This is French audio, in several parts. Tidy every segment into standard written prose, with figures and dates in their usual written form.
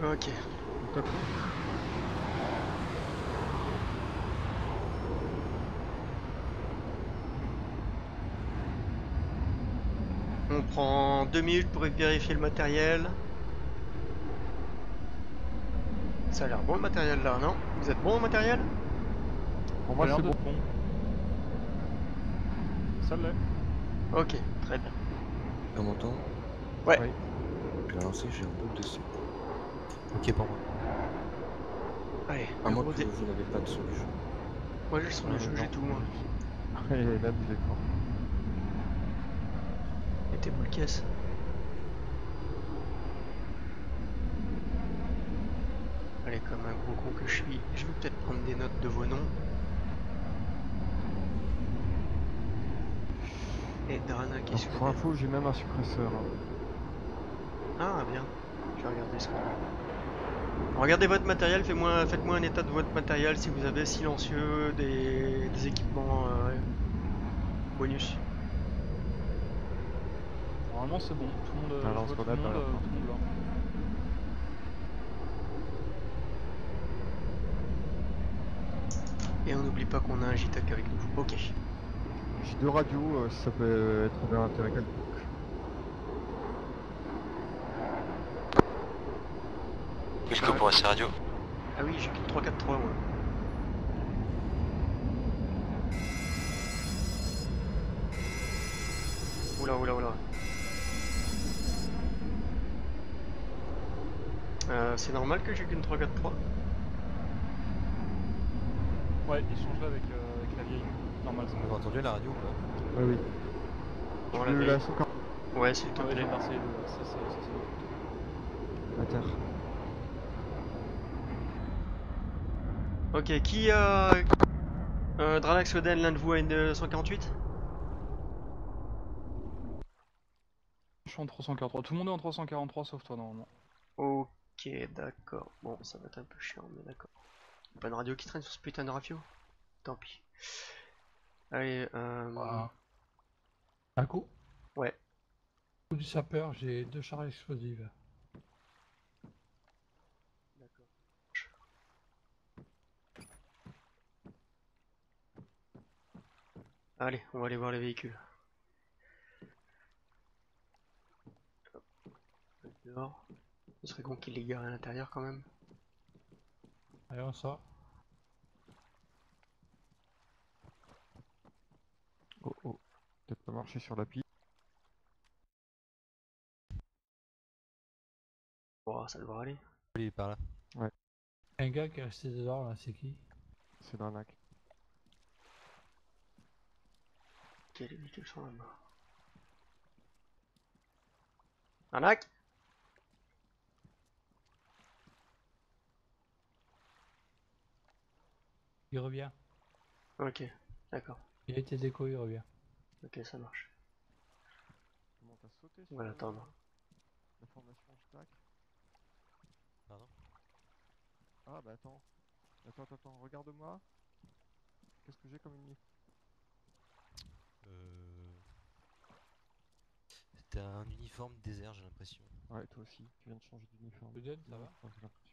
Ok. Top. On prend 2 minutes pour vérifier le matériel. Ça a l'air bon le matériel là, non? Vous êtes bon au matériel? Pour moi, c'est bon. Ça l'est. Ok, très bien. On m'entend? Ouais. Oui. Je vais lancer, j'ai un bug dessus. Ok pour moi. Allez, À le moins gros que dé... vous n'avez pas de son du jeu. Moi j'ai le son du jeu, Non. j'ai tout moi. Et là, il est fort. Et tes boules caisses. Allez, comme un gros con que je suis, je vais peut-être prendre des notes de vos noms. Et Drana qui est Alors, pour info, j'ai même un suppresseur. Ah bien, je vais regarder ce qu'on a. Regardez votre matériel, faites-moi un état de votre matériel si vous avez silencieux, des équipements bonus. Normalement c'est bon, tout le monde, T'as un je vois tout le lance-grenade monde, derrière toi. tout le monde là. Et on n'oublie pas qu'on a un JTAC avec nous. Ok. J'ai 2 radios, si ça peut être d'intérêt quelconque. Wilco pour AC radio. Ah oui, j'ai qu'une 3-4-3 moi. Oula. C'est normal que j'ai qu'une 3-4-3? Ouais, échange-la avec la vieille, normal ça. Vous avez entendu la radio ou pas? Oui. Bon, Tu la veux vieille. la sauvegarde Ouais, s'il te Ah ouais, plaît. j'ai inversé les deux là, ça c'est à terre. Ok, qui a... Dralax Oden, l'un de vous a une 148? Je suis en 343, tout le monde est en 343 sauf toi normalement. Ok, d'accord. Bon, ça va être un peu chiant, mais d'accord. Pas de radio qui traîne sur ce putain de radio? Tant pis. Allez, Voilà. Un coup. ouais. Coup du sapeur, j'ai 2 charges explosives. D'accord. Allez, on va aller voir les véhicules. Hop, dehors. Ce serait con qu'il les gare à l'intérieur quand même. Allez, on sort. Oh. Peut-être pas marcher sur la piste. Bon, ça devrait aller. Oui, par là. Un gars qui est resté dehors là, c'est qui? C'est d'un lac. Ok, les véhicules sont là-bas. Arnaque! Il revient. Ok, d'accord. Il a été déco, il revient. Ok, ça marche. Comment t'as sauté On sur va l'attendre. la formation JTAC? Pardon? Ah bah attends. Attends, regarde-moi. Qu'est-ce que j'ai comme ennemi? C'était un uniforme désert, j'ai l'impression. Ouais, toi aussi, tu viens de changer d'uniforme. Peut-être, ça va. Ouais, j'ai l'impression.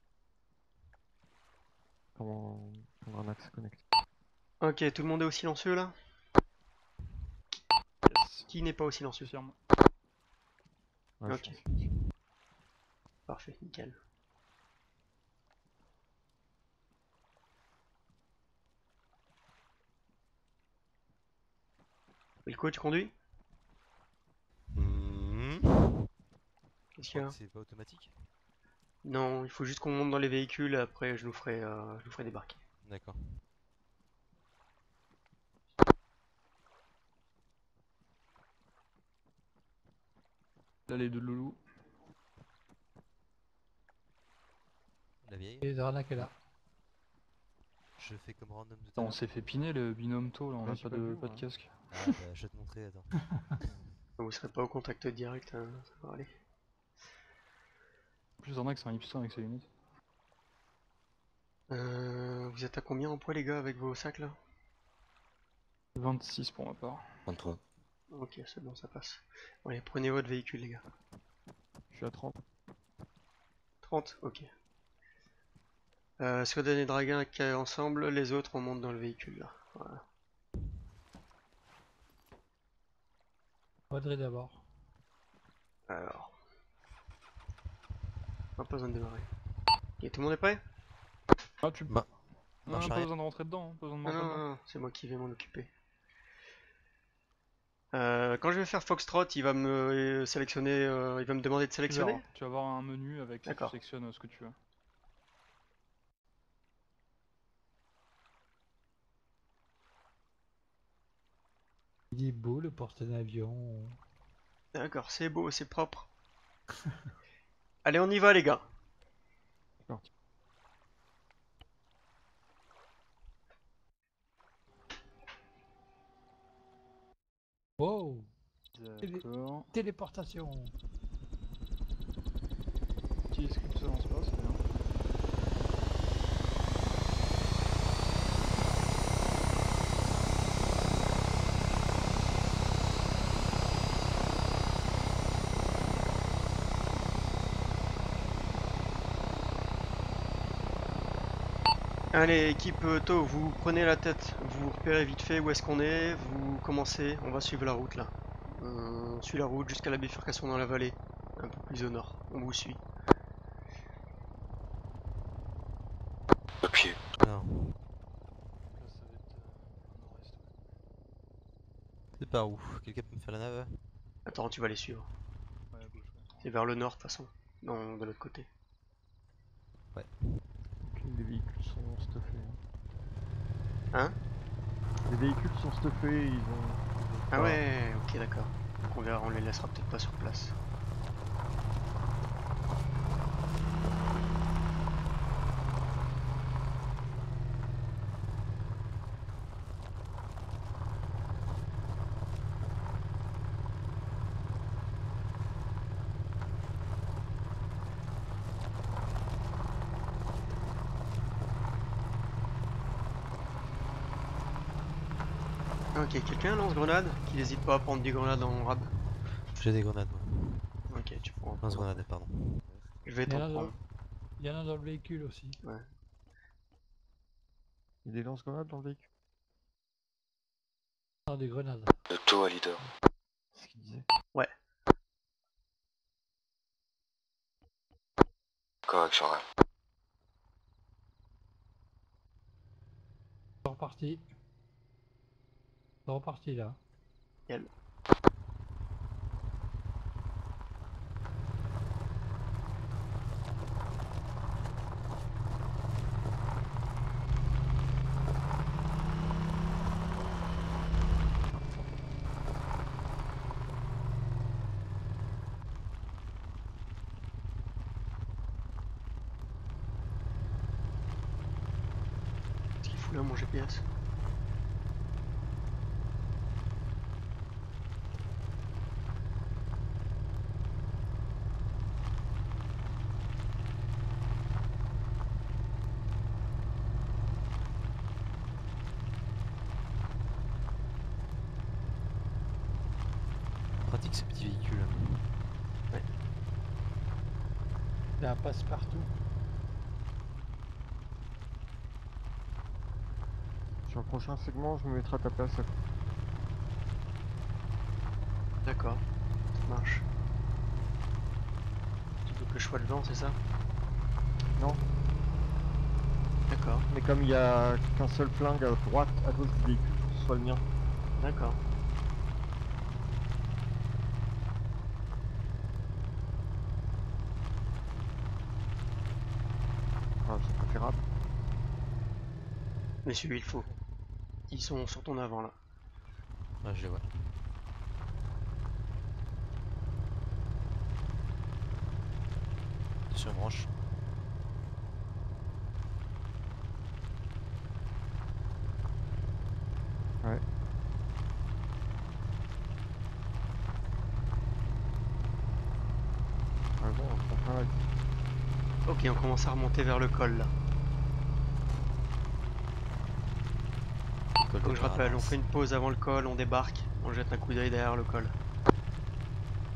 Comment un axe connecté? Ok, tout le monde est au silencieux là? Yes, Qui n'est pas au silencieux? confirme. Ouais, Ok. je pense. Parfait, nickel. Wilco, tu conduis? Je Qu'est-ce qu'il crois y que a? c'est pas automatique. Non, il faut juste qu'on monte dans les véhicules et après je nous ferai débarquer. D'accord. Là les deux loulous. La vieille. Et Drana qui est là. Je fais comme random de Attends, on s'est fait piner le binôme tôt là, on Ouais, a j'ai pas pas de, vu, pas de moi. casque. Ah bah je vais te montrer, attends. Vous serez pas au contact direct, hein, ça va aller. En plus, Zornak c'est un hipster avec ses lunettes. Vous êtes à combien en poids les gars avec vos sacs là? 26 pour ma part. 23. Ok, c'est bon, ça passe. Bon, allez, prenez votre véhicule les gars. Je suis à 30. 30? Ok. Squadron et Dragon ensemble, les autres on monte dans le véhicule là. Voilà. Audrey d'abord. Alors. Pas besoin de démarrer. Et tout le monde est prêt? Ah, tu Bah, non, marche pas arrière. besoin de rentrer dedans, hein, pas besoin de Non, rentrer non, dedans. non, c'est moi qui vais m'en occuper. Quand je vais faire Foxtrot, il va me sélectionner, il va me demander de Tu sélectionner? verras, tu vas avoir un menu avec ça, tu D'accord. sélectionnes ce que tu veux. Il est beau le porte-avions. D'accord, c'est beau, c'est propre. Allez, on y va les gars. C'est parti. Wow! D'accord. Téléportation! Petit script se lance pas, c'est bien. Allez, équipe Tau, vous prenez la tête, vous repérez vite fait où est-ce qu'on est, vous commencez, on va suivre la route là. On suit la route jusqu'à la bifurcation dans la vallée, un peu plus au nord, on vous suit. Papier. Alors, Là, ça va être nord-est. c'est par où? Quelqu'un peut me faire la nave? Attends, tu vas les suivre. Ouais, à gauche, ouais. C'est vers le nord de toute façon, non, de l'autre côté. Ok, les véhicules sont stuffés. Hein? Les véhicules sont stuffés, ils ont... Ah ouais, ok d'accord. Donc on verra, on les laissera peut-être pas sur place. Ok, quelqu'un lance-grenade? Qui n'hésite pas à prendre des grenades en rab. J'ai des grenades, moi. Ok, tu prends. Lance-grenade, pardon. Je vais Il y en t'en a dans, prendre. il y en a dans le véhicule aussi. Ouais. Il y a des lance-grenades dans le véhicule. Dans des grenades. Le taux à leader. C'est ce qu'il disait. Ouais. Correction rêve. C'est reparti. C'est reparti là. Nickel. Qu'est-ce qu'il fout là mon GPS? Pratique ce petit véhicule. Il y a un passe-partout. Sur le prochain segment, je me mettrai à ta place. D'accord, ça marche. Tu veux que je sois devant, c'est ça? Non, D'accord, mais comme il y a qu'un seul flingue à droite, à gauche du véhicule, que ce soit le mien. d'accord. Enfin, c'est préférable. Mais celui il faut. Ils sont sur ton avant là. Ah, je les vois. Sur une branche. Ouais. Ah bon, on prend plein la- Ok, on commence à remonter vers le col là. Col de Donc je rappelle, on Permanence. fait une pause avant le col, on débarque, on jette un coup d'œil derrière le col.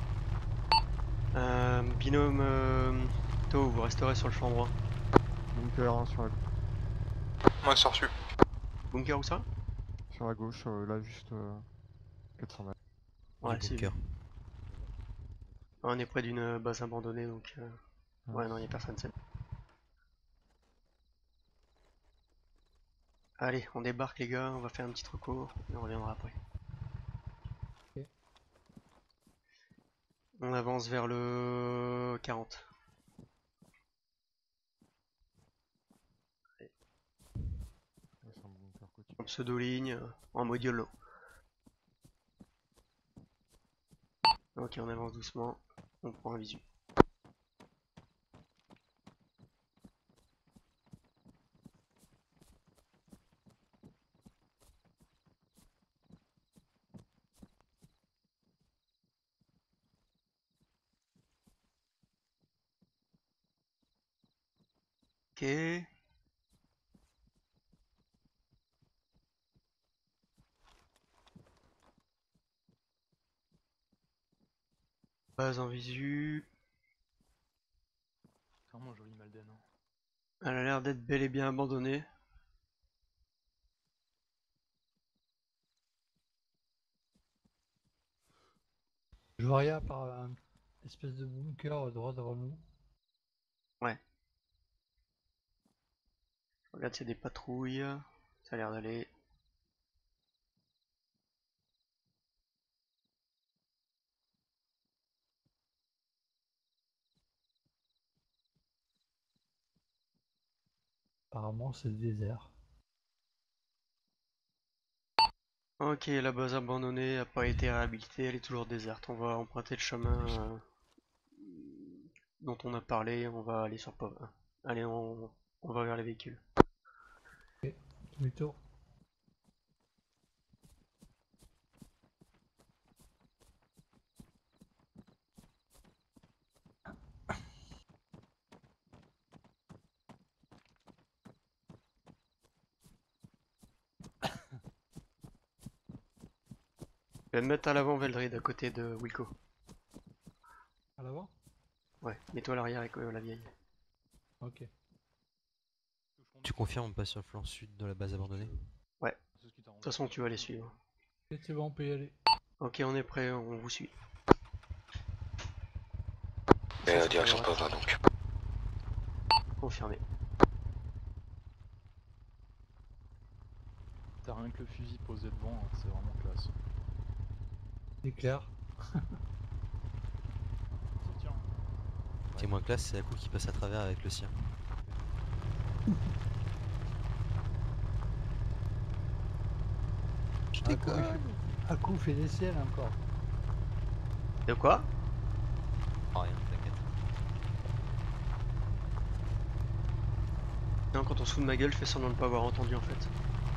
Binôme Tau, vous resterez sur le champ droit. Une bunker hein, sur Ouais, c'est reçu. Bunker où ça? la gauche, là juste 400 mètres. Ouais, c'est vu. bunker. On est près d'une base abandonnée donc. Ouais, Ah. non, y'a personne, c'est bon. Allez, on débarque les gars, on va faire un petit recours et on reviendra après. Ok. On avance vers le 40. Ouais, c'est un bunker côtier. En pseudo-ligne, en mode YOLO. Ok, on avance doucement, on prend un visu. Ok. Base en visu. C'est vraiment joli Malden. Hein. Elle a l'air d'être bel et bien abandonnée. Je vois rien par un espèce de bunker droit devant nous. Ouais. Regarde, c'est des patrouilles. Ça a l'air d'aller. Apparemment, c'est le désert. Ok, la base abandonnée n'a pas été réhabilitée, elle est toujours déserte. On va emprunter le chemin dont on a parlé, on va aller sur POV 1. Allez, on va vers les véhicules. Ok, demi-tour. Je vais me mettre à l'avant Veldred à côté de Wilco. À l'avant? Ouais, mets-toi à l'arrière avec la vieille. Ok. Tu confirmes, on passe sur le flanc sud de la base abandonnée? Ouais, de toute façon tu vas les suivre. Ok, c'est bon, on peut y aller. Ok, on est prêt, on vous suit. Et direction Pova donc. Confirmé. T'as rien que le fusil posé devant, hein, c'est vraiment classe. C'est clair. Ça tient. Ce qui est moins classe, c'est la coup qui passe à travers avec le sien. Je déconne. Un coup fait des siennes encore. De quoi? Oh, rien, t'inquiète. Non, quand on se fout de ma gueule, je fais semblant de pas avoir entendu en fait.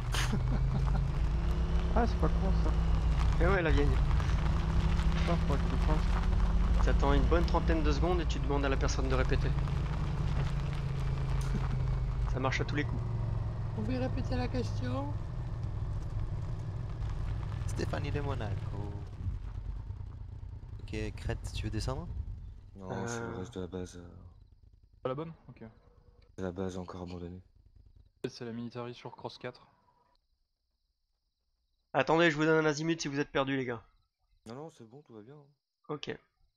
Ah, c'est pas con ça. Eh ouais, la vieille. Ça, faudrait que je le fasse. T'attends une bonne trentaine de secondes et tu demandes à la personne de répéter. Ça marche à tous les coups. Vous pouvez répéter la question? Stéphanie de Monaco. Ok, Crête, tu veux descendre? Non, c'est le reste de la base. Pas la bonne? Ok. C'est la base encore abandonnée. C'est la military sur Cross 4. Attendez, je vous donne un azimut si vous êtes perdus les gars. Non, non, c'est bon, tout va bien. Hein. Ok.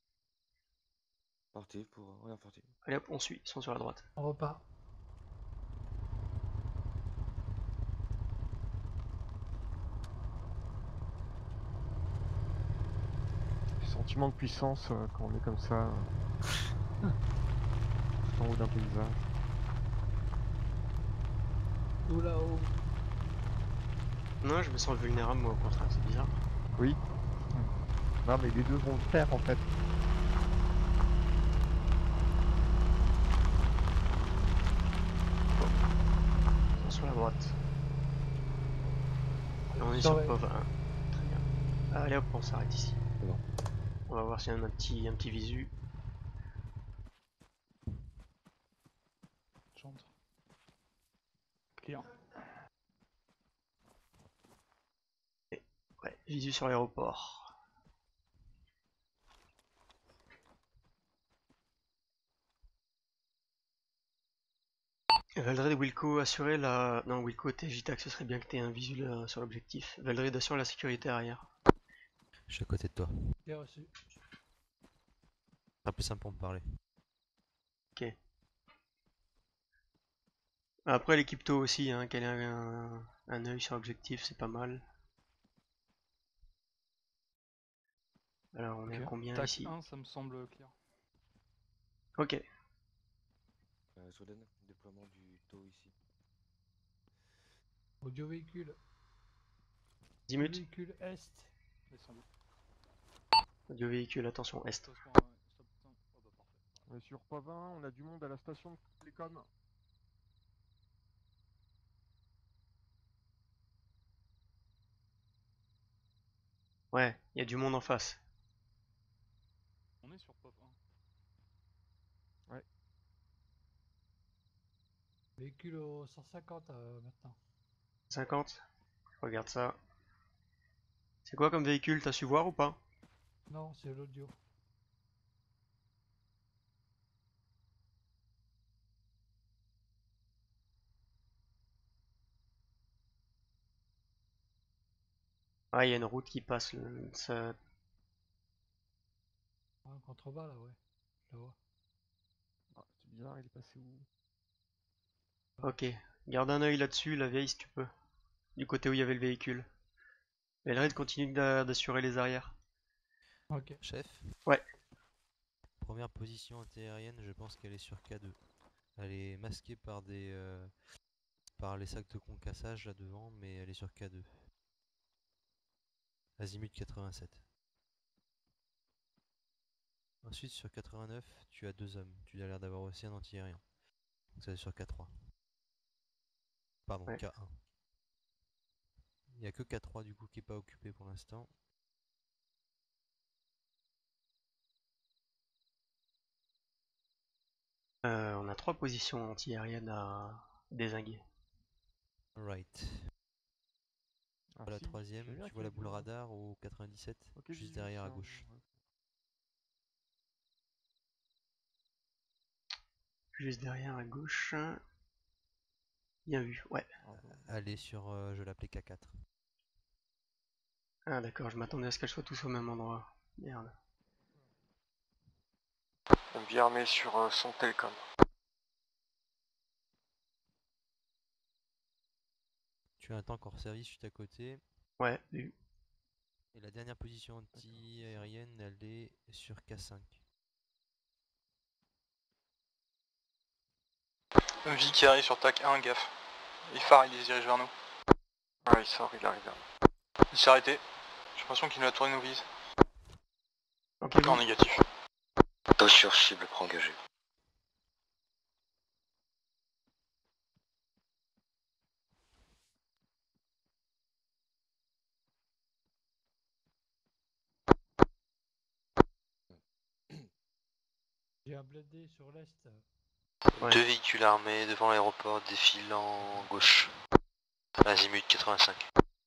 Partez pour. Rien parti. Allez hop, on suit, ils sont sur la droite. On repart. Sentiment de puissance quand on est comme ça. Tout en haut d'un paysage. Tout là-haut. Non, je me sens vulnérable moi au contraire, c'est bizarre. Oui. Non, mais les deux vont le faire en fait. Ils sont sur la droite. Et on est sur Surveille. POV 1. Très bien. Allez hop, on s'arrête ici. C'est bon. On va voir s'il y a un petit visu. J'entre. Clear. Ouais, visu sur l'aéroport. Valdred et Wilco, assurer la... Non, Wilco, t'es JTAC, ce serait bien que t'aies un visuel sur l'objectif. Valdred assure la sécurité arrière. Je suis à côté de toi. Bien reçu. Ce sera plus simple pour me parler. Ok. Après l'équipe tôt aussi, hein, qu'elle ait un œil sur l'objectif, c'est pas mal. Alors on est à Ok. combien Tac ici? 1, ça me semble clair. Ok. Soden, déploiement du taux ici. Audio véhicule. 10 minutes. Véhicule est. Descendu. Audio véhicule, attention, est. Stop, stop, stop. Oh bah parfait. On est sur Pavin, on a du monde à la station de télécom. Ouais, il y a du monde en face. On est sur pop 1. Véhicule au 150 maintenant. 50. Je regarde ça. C'est quoi comme véhicule? T'as su voir ou pas? Non, c'est l'audio. Ah, il y a une route qui passe. Ah, en contrebas là, ouais. Je la vois. Ah, c'est bizarre, il est passé où? Ok. Garde un œil là-dessus, la vieille, si tu peux. Du côté où il y avait le véhicule. Valdred continue d'assurer les arrières. Ok. Chef? Ouais. Première position antiaérienne, je pense qu'elle est sur K2. Elle est masquée par par les sacs de concassage là devant, mais elle est sur K2. Azimut 87. Ensuite sur 89, tu as 2 hommes. Tu as l'air d'avoir aussi un anti-aérien. Donc ça est sur K3. Pardon, Ouais. K1. Il n'y a que K3 du coup qui est pas occupé pour l'instant. On a 3 positions anti-aériennes à dézinguer. Right. Ah, La si, troisième, j'ai bien tu vois la qu'il boule y a- radar au 97, Ok, juste j'ai vu derrière à ça, gauche. ouais. Juste derrière à gauche. Bien vu, ouais. Ah, bon. Elle est sur, je l'appelais K4. Ah d'accord, je m'attendais à ce qu'elles soient tous au même endroit. Merde. Vie armée sur son télécom. Tu as un tank hors service juste à côté. Ouais, vu. Et la dernière position anti-aérienne, elle est sur K5. Vie qui arrive sur TAC 1, gaffe. Il phare, il se dirige vers nous. Ouais, il sort, il arrive vers nous. Il s'est arrêté. J'ai l'impression qu'il nous a tourné nos vises. Ok, En vous. négatif. Taux sur cible engagé. J'ai un blindé sur l'est. Ouais. 2 véhicules armés devant l'aéroport défilant gauche. Azimut 85.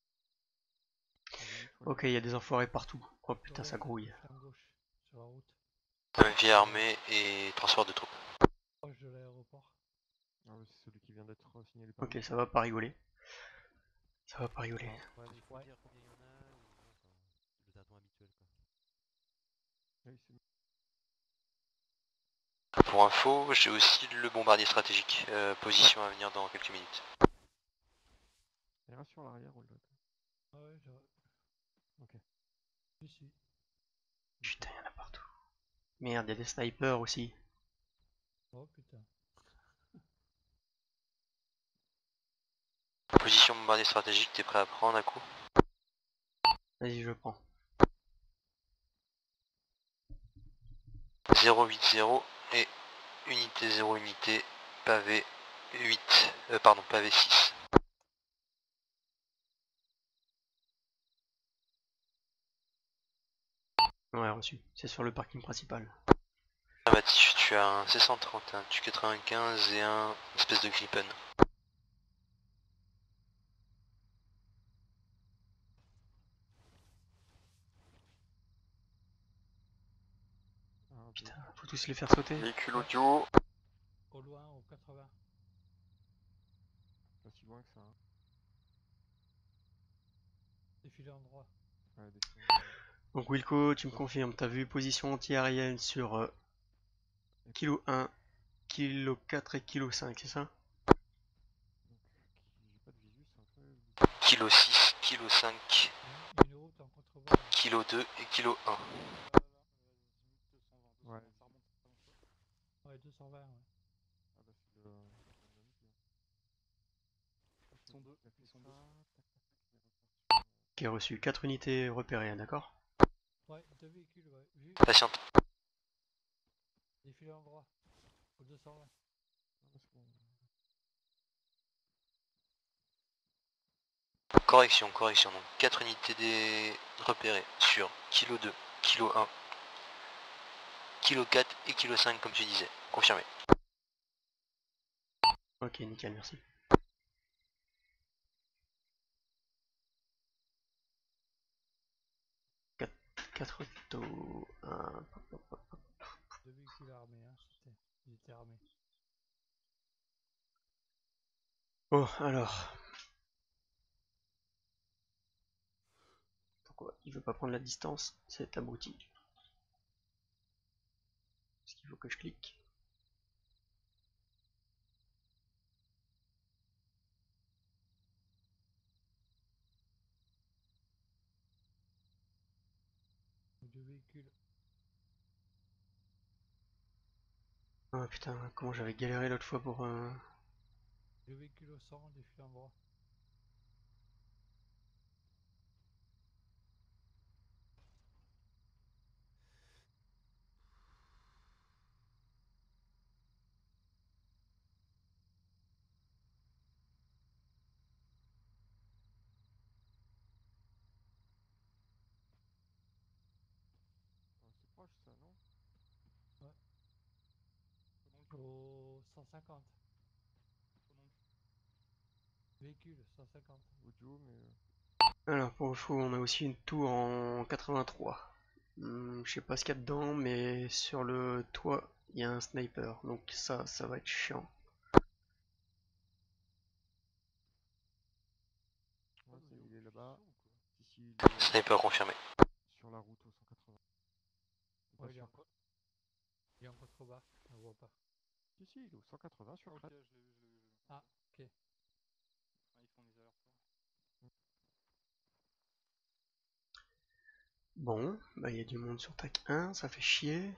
Ok, il y a des enfoirés partout. Oh putain, Sur ça l'est, grouille. flanc gauche, sur la route. Vie armée et transport de troupes. Proche de l'aéroport. Ah, ouais, c'est celui qui vient d'être signalé par Ok, nous. ça va pas rigoler. Ça va pas rigoler. Ouais, mais il faut Ouais. dire combien il y en a, ou non, enfin, le tâton habituel quoi. Oui, c'est- Pour info, j'ai aussi le bombardier stratégique. Position à venir dans quelques minutes. Il reste sur l'arrière, on le note. Ah ouais, je... Ok. Ici. Putain, il y en a partout. Merde, il y a des snipers aussi. Oh putain. Position bombardier stratégique, t'es prêt à prendre à coup? Vas-y, je prends. 080 et unité 0 unité, pavé 8, pardon, pavé 6. Ouais, reçu. C'est sur le parking principal. Affirmatif, tu as un C130, un Tu-95 et un espèce de Gripen. Ah, Putain, véhicule. faut tous les faire sauter. Véhicule audio, Au loin, au 80. pas si loin que ça. Hein. Défilé en droit. Ouais, défilé en droit. Donc Wilco, tu me confirmes, t'as vu position anti-aérienne sur kilo 1, kilo 4 et kilo 5, c'est ça? J'ai pas de visu, c'est un peu... Kilo 6, kilo 5, Il y a une route en contrebas. Là. kilo 2 et kilo 1. Ouais. Ouais, 220, ouais. Ah bah c'est le... Ils sont deux. Ils sont deux. Qui a reçu 4 unités repérées, d'accord? Ouais, 2 véhicules, ouais. Vu. Patiente. Défilé en droit. Au 220. Ah, bah, c'est bon. Correction, correction. Donc 4 unités repérées sur kilo 2, kilo 1, kilo 4 et kilo 5 comme tu disais. Confirmé. Ok, nickel, merci. Quatre autos, 2 véhicules armés, hein. Ils étaient armés. Bon, alors. Pourquoi il veut pas prendre la distance? C'est abruti. Est-ce qu'il faut que je clique? Deux véhicules. Ah putain, comment j'avais galéré l'autre fois pour un... Deux véhicules au 100, défilé en droit. C'est proche ça, non? Ouais. Au 150. Véhicule, 150. Audio, mais... Alors pour le coup, on a aussi une tour en 83. Je sais pas ce qu'il y a dedans, mais sur le toit, il y a un sniper. Donc ça va être chiant. Ouais, ça, il est là-bas. Ici, il est Sniper confirmé. sur la route au 180. Ouais, Pas sûr. il est en contrebas. On le voit pas. Si, si, il est au 180 sur Ok, Krat. je l'ai vu, je l'ai vu. Ah, ok. Ah, ils font des allers-retours. Bon, bah il y a du monde sur TAC 1, ça fait chier.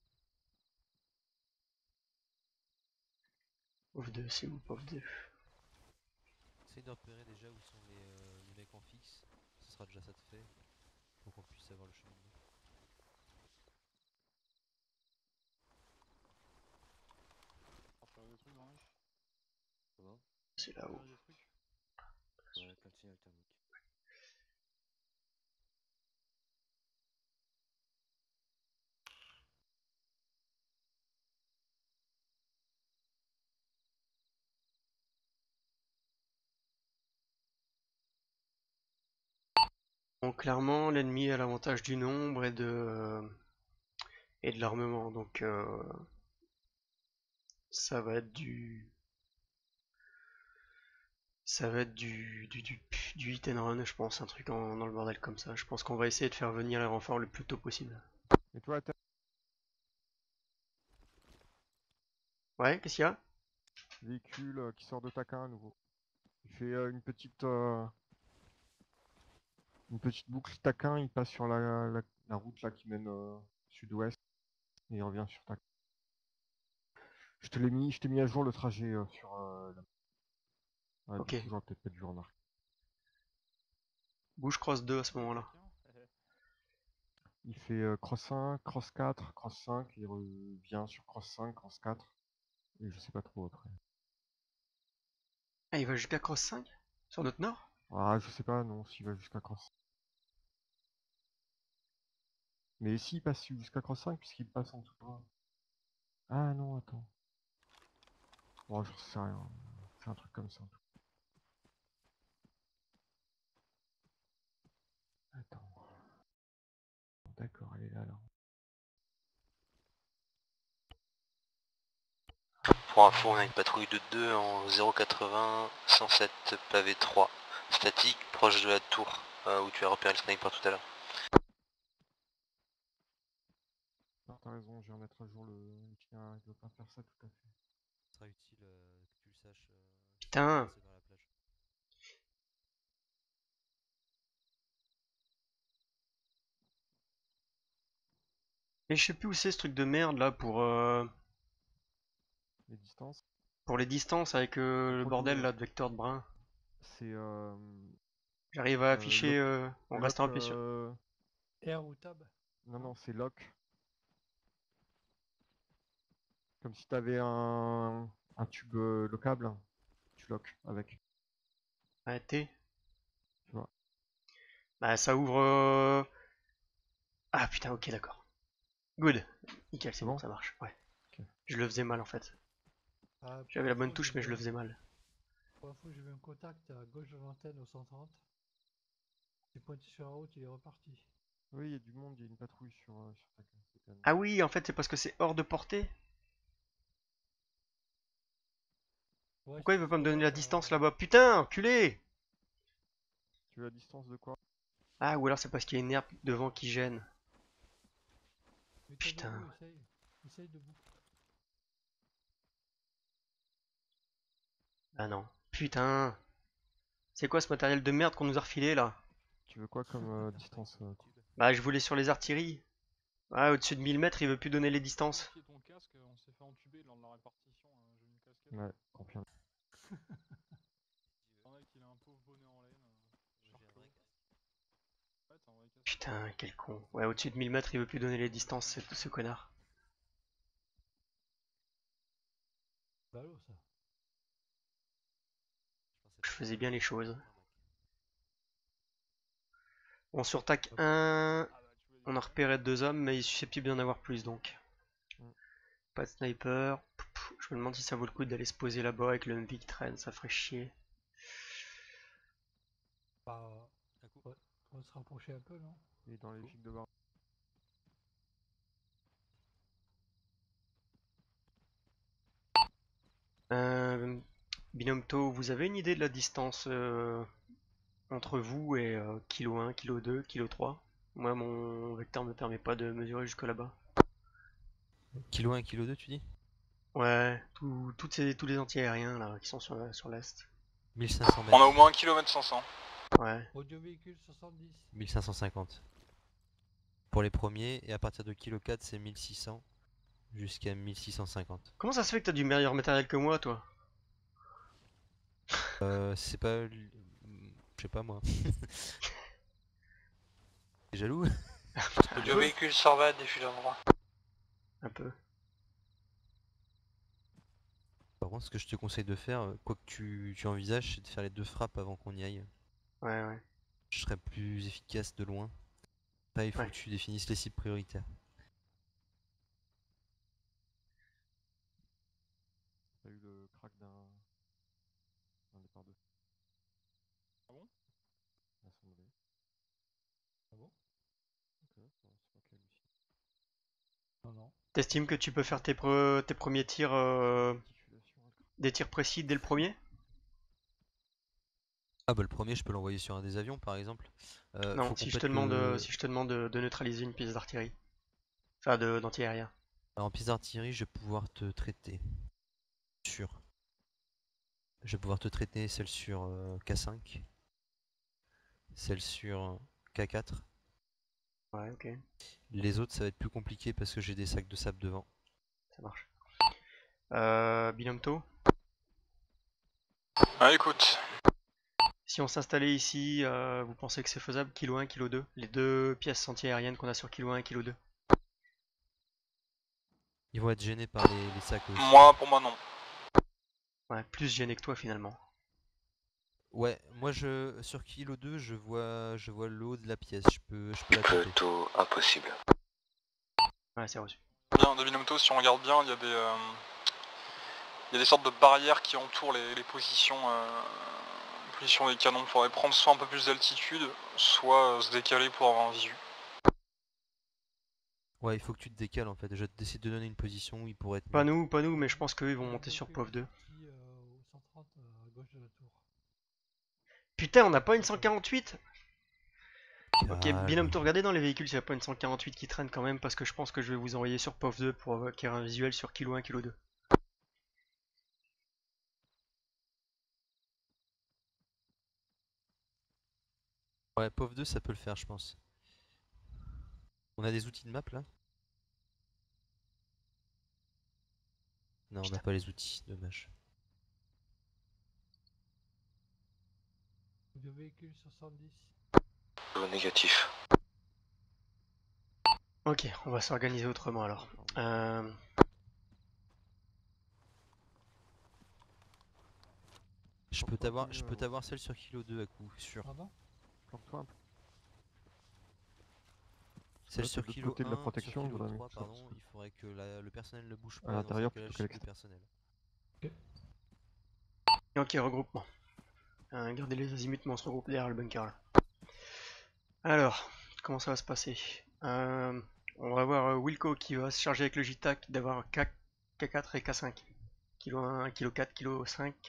POV 2, c'est où POV 2? Essaye de repérer déjà où sont les mecs en fixe. Ce sera déjà ça de fait. Pour qu'on puisse avoir le cheminement. Repérer des trucs dans les... Comment? C'est là-haut. Repérer des trucs. Ouais, plein de signal thermique. Bon, clairement, l'ennemi a l'avantage du nombre et de l'armement, donc ça va être du... Ça va être du hit and run, je pense, un truc dans le bordel comme ça. Je pense qu'on va essayer de faire venir les renforts le plus tôt possible. Et toi, t'as Ouais, qu'est-ce qu'il y a? véhicule qui sort de Taquin à nouveau. Il fait une petite boucle Taquin, il passe sur la route là qui mène sud-ouest et il revient sur Taquin. Je t'ai mis à jour le trajet sur ouais, Ok. du coup, j'aurais peut-être pas dû remarquer. Bouge cross 2 à ce moment-là. Il fait cross 1, cross 4, cross 5, il revient sur cross 5, cross 4, et je sais pas trop après. Ah, il va jusqu'à cross 5? Sur notre nord? Ah, je sais pas, non, s'il va jusqu'à cross. Mais s'il passe jusqu'à cross 5, puisqu'il passe en dessous de moi. Ah non, attends. Bon, j'en sais rien. C'est un truc comme ça. Attends. D'accord, elle est là, là. Pour info, on a une patrouille de 2 en 080, 107 pavé 3, statique, proche de la tour, où tu as repéré le sniper tout à l'heure. Ah, t'as raison, je vais remettre à jour l'itinéraire, il veut pas faire ça tout à fait. Ce sera utile que tu le saches. Putain. passer vers la plage. Et je sais plus où c'est ce truc de merde là Les distances, pour les distances avec le Contrôle bordel double. là de vecteur de brin. c'est J'arrive à afficher en restant appuyé sur. R ou tab. Non, c'est lock. Comme si t'avais un tube lockable, tu lock avec, Ah, T. tu vois. Bah ça ouvre. Ah putain, ok, d'accord. Good. Nickel, c'est C'est bon, bon ça marche. Ouais. Ok. Je le faisais mal en fait. Ah, pour J'avais la bonne info, touche, mais je le j'ai faisais mal. Pour info, j'ai vu un contact à gauche de l'antenne au 130. Il est pointé sur la route, il est reparti. Oui, il y a du monde, il y a une patrouille sur ta case, c'est calme. Ah oui, en fait, c'est parce que c'est hors de portée. Ouais, Pourquoi je il veut pense pas me que donner là, la ça distance va- là-bas? Putain, enculé! Tu veux la distance de quoi? Ah, ou alors c'est parce qu'il y a une herbe devant qui gêne. Mets-toi Putain. debout, essaye. Essaye debout. Ah non. Putain. C'est quoi ce matériel de merde qu'on nous a refilé là? Tu veux quoi comme distance Bah, je voulais sur les artilleries. Ah, au-dessus de 1000 mètres, il veut plus donner les distances. Qui est ton casque, on s'est fait entuber lors de la répartition, j'ai mis une casquette. Ouais, confirme. T'en as qu'il a un pauvre bonnet en laine. J'ai un vrai casque. Ouais, t'as un vrai casque. Putain, quel con. Ouais, au-dessus de 1000 mètres, il veut plus donner les distances, ce connard. Ballot, ça. Je faisais bien les choses. Mac. Bon, sur TAC 1, on a repéré 2 hommes, mais il est susceptible d'en avoir plus donc. Pas de sniper. Je me demande si ça vaut le coup d'aller se poser là-bas avec le MV qui traîne, ça ferait chier. Bah, Un coup. on va se rapprocher un peu, non? Il est dans les gigs de bar. Binomto, vous avez une idée de la distance entre vous et kilo 1, kilo 2, kilo 3? Moi, mon vecteur me permet pas de mesurer jusque là-bas. Kilo 1, kilo 2 tu dis? Ouais, tous les anti-aériens là qui sont sur l'est. 1500 On a au mètres. moins 1 km 500. Ouais. Audio véhicule 70. 1550. Pour les premiers, et à partir de kilo 4 c'est 1600 jusqu'à 1650. Comment ça se fait que t'as du meilleur matériel que moi, toi? C'est pas... Je sais pas moi. T'es jaloux? Le véhicule Sorvat, défile à droit. Un peu. Par contre, ce que je te conseille de faire, quoi que tu envisages, c'est de faire les 2 frappes avant qu'on y aille. Ouais, ouais. Je serais plus efficace de loin. Après, il faut Ouais. que tu définisses les cibles prioritaires. T'as eu le crack d'un départ 2. Ah bon? Assemblé. Ah bon? Ok, c'est pas quel ici. Non, non. T'estimes que tu peux faire tes premiers tirs, Articulation, elle craque. des tirs précis dès le premier? Ah bah le premier, je peux l'envoyer sur un des avions, par exemple. Non, Faut si qu'on je te pète demande, le... si je te demande de neutraliser une pièce d'artillerie. Enfin, d'anti-aérien. En piste d'artillerie, je vais pouvoir te traiter sur... Je vais pouvoir te traiter celle sur K5, celle sur K4. Ouais, ok, Les autres, ça va être plus compliqué parce que j'ai des sacs de sable devant. ça marche. Binomto, Ah, écoute, si on s'installait ici, vous pensez que c'est faisable? Kilo 1, kilo 2? Les deux pièces anti-aériennes qu'on a sur kilo 1 et kilo 2. Ils vont être gênés par les sacs aussi. pour moi non. Ouais, plus gêné que toi finalement. Ouais, moi sur kilo 2, je vois le haut de la pièce, je peux la tenter. Plutôt impossible. Ouais, c'est reçu. Bien, de Binomto, si on regarde bien, il y a des sortes de barrières qui entourent les positions, positions des canons. Il faudrait prendre soit un peu plus d'altitude, soit se décaler pour avoir un visu. Ouais, il faut que tu te décales en fait. Je vais essayer de donner une position où il pourrait être Pas mieux. nous, mais je pense qu'eux ils vont Un monter sur véhicule POV 2. qui, au 130 à gauche de la tour. Putain, on n'a pas une 148? Ok, binôme, Calme. tout regardez dans les véhicules s'il n'y a pas une 148 qui traîne quand même, parce que je pense que je vais vous envoyer sur POV 2 pour acquérir un visuel sur kilo 1, kilo 2. Ouais, POV 2 ça peut le faire je pense. On a des outils de map là? Non, on n'a pas les outils, dommage. Deux véhicules 70. Négatif. Ok, on va s'organiser autrement alors. Je peux t'avoir celle sur kilo 2 à coup sûr. Pardon? Planque-toi un peu. Celle là, sur t'es de l'autre kilo côté de 1, la sur protection, kilo faudrait 3 que ça pardon, soit- il faudrait que le personnel ne bouge À pas, et dans ce l'intérieur cas-là plutôt je qu'à cible le l'extérieur. personnel. Ok, regroupement. Gardez les azimuts, mais on se regroupe derrière le bunker là. Alors, comment ça va se passer? On va avoir Wilco qui va se charger avec le JTAC d'avoir K4 et K5. Kilo 1, kilo 4, kilo 5.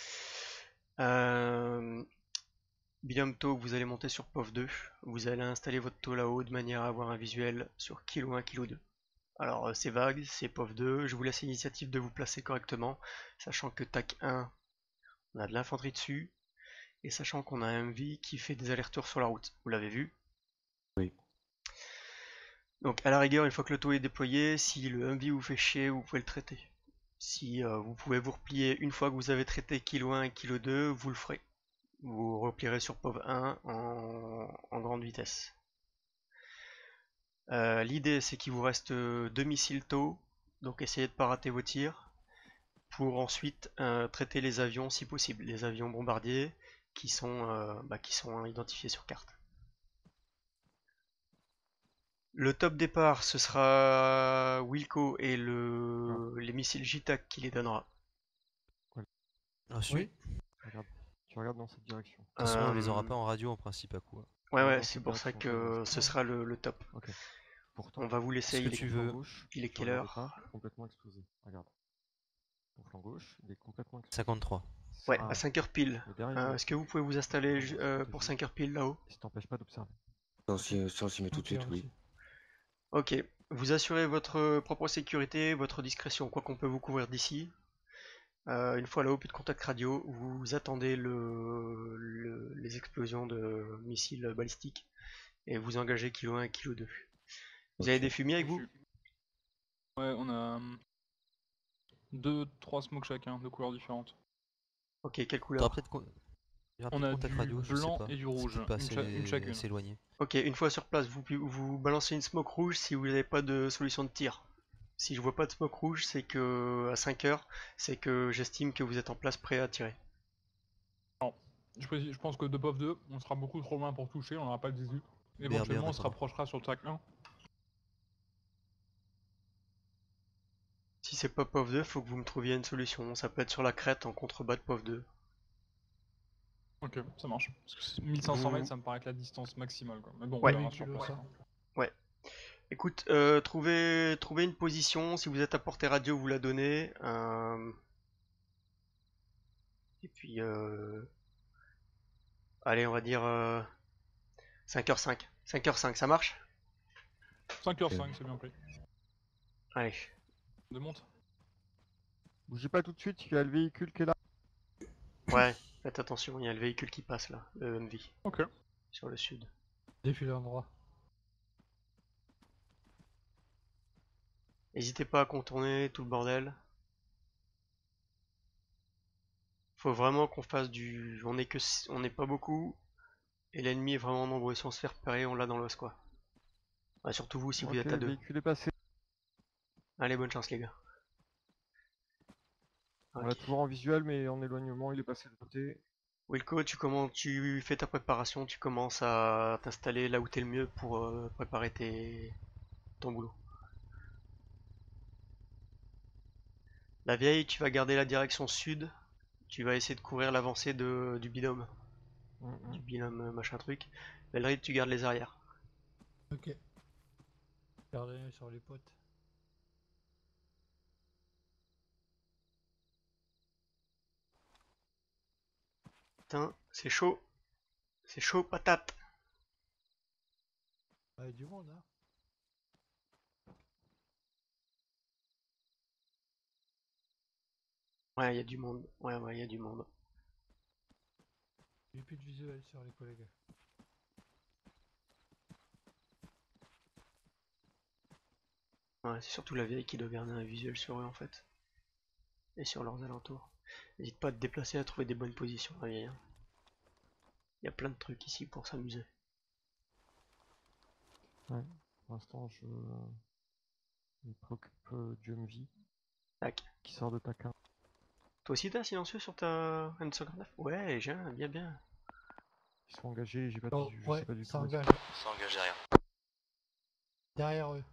Binôme taux, vous allez monter sur POV 2. Vous allez installer votre taux là-haut de manière à avoir un visuel sur kilo 1, kilo 2. Alors c'est vague, c'est POV 2. Je vous laisse l'initiative de vous placer correctement, sachant que TAC 1, on a de l'infanterie dessus. Et sachant qu'on a un MV qui fait des allers-retours sur la route. Vous l'avez vu? Oui. Donc à la rigueur, une fois que le taux est déployé, si le MV vous fait chier, vous pouvez le traiter. Si vous pouvez vous replier une fois que vous avez traité kilo 1 et kilo 2, vous le ferez. Vous replierez sur POV 1 en grande vitesse. L'idée c'est qu'il vous reste 2 missiles taux, donc essayez de ne pas rater vos tirs, pour ensuite traiter les avions si possible, les avions bombardiers qui sont identifiés sur carte. Le top départ, ce sera Wilco et les missiles JTAC qui les donnera. Reçu. Oui. Regarde. Tu regardes dans cette direction. De toute façon on les aura pas en radio en principe à coup. Ouais, Regarde ouais, dans c'est cette pour ça direction, que ce sera le top. Ok. Pourtant, On va vous laisser, Ce que tu ton flanc veux. gauche, il est tu quelle regardais heure? pas, complètement explosé. Regarde. Ton flanc gauche, il est complètement explosé. 53. Ouais, Ah, à 5h pile. mais derrière, Est-ce que vous pouvez vous installer on va se pour protéger. 5h pile là-haut? Ça t'empêche pas d'observer. Si on s'y met tout de suite, oui. Ok, vous assurez votre propre sécurité, votre discrétion, quoi qu'on peut vous couvrir d'ici. Une fois là-haut, plus de contact radio, vous attendez les explosions de missiles balistiques et vous engagez kilo 1 et kilo 2. Vous avez Ok. des fumiers avec vous? Ouais, on a 2-3 smokes chacun, de couleurs différentes. Ok, quelle T'auras couleur? peut-être il y aura On peut-être a contact du radio, je sais blanc pas. et du C'est rouge, peut-être pas une chacune. assez éloigné. Ok, une fois sur place, vous balancez une smoke rouge si vous n'avez pas de solution de tir. Si je vois pas de smoke rouge, c'est que à 5h, c'est que j'estime que vous êtes en place prêt à tirer. Je pense que de POV 2, on sera beaucoup trop loin pour toucher, on n'aura pas le 18. Éventuellement, on se attends. rapprochera sur le TAC 1. Si c'est pas POV 2, faut que vous me trouviez une solution. Ça peut être sur la crête en contrebas de POV 2. Ok, ça marche. Parce que 1500 Vous- mètres, ça me paraît être la distance maximale, quoi. Mais bon, Ouais. on verra sur Véhicule au place. sein. Hein. Écoute, trouvez une position. Si vous êtes à portée radio, vous la donnez. Et puis, allez, on va dire 5h05. 5h05, ça marche? 5h05, c'est bien pris. Allez. De monte. Bougez pas tout de suite, il y a le véhicule qui est là. Ouais, faites attention, il y a le véhicule qui passe là, le MV, Ok. sur le sud. Défilé en droit. N'hésitez pas à contourner tout le bordel. Faut vraiment qu'on fasse du... On n'est pas beaucoup. Et l'ennemi est vraiment nombreux. Si on se fait repérer, on l'a dans l'os quoi. Bah, surtout vous si vous Ok, êtes à le deux. véhicule est passé. Allez, bonne chance les gars. On l'a Ok. toujours en visuel, mais en éloignement, il est passé de côté. Wilco, tu fais ta préparation, tu commences à t'installer là où t'es le mieux pour préparer ton boulot. La vieille, tu vas garder la direction sud. Tu vas essayer de couvrir l'avancée du binôme. Du binôme machin truc. Bellery, tu gardes les arrières. Ok. Gardez un œil sur les potes. Putain, c'est chaud. C'est chaud, patate. Ah, il y a du monde, hein. Ouais, il y a du monde. Ouais, ouais, il y a du monde. J'ai plus de visuel sur les collègues. Ouais, c'est surtout la vieille qui doit garder un visuel sur eux en fait. Et sur leurs alentours. N'hésite pas à te déplacer, à trouver des bonnes positions, la vieille. Hein. Il y a plein de trucs ici pour s'amuser. Ouais, pour l'instant, je me préoccupe du MV Tac. qui sort de Taquin. Toi aussi t'as silencieux sur ta N59? Ouais, j'ai bien, bien. Ils sont engagés, j'ai pas de Oh, visu, je ouais, sais pas du tout. ça où ils sont. engage. Ça engage derrière. Derrière eux.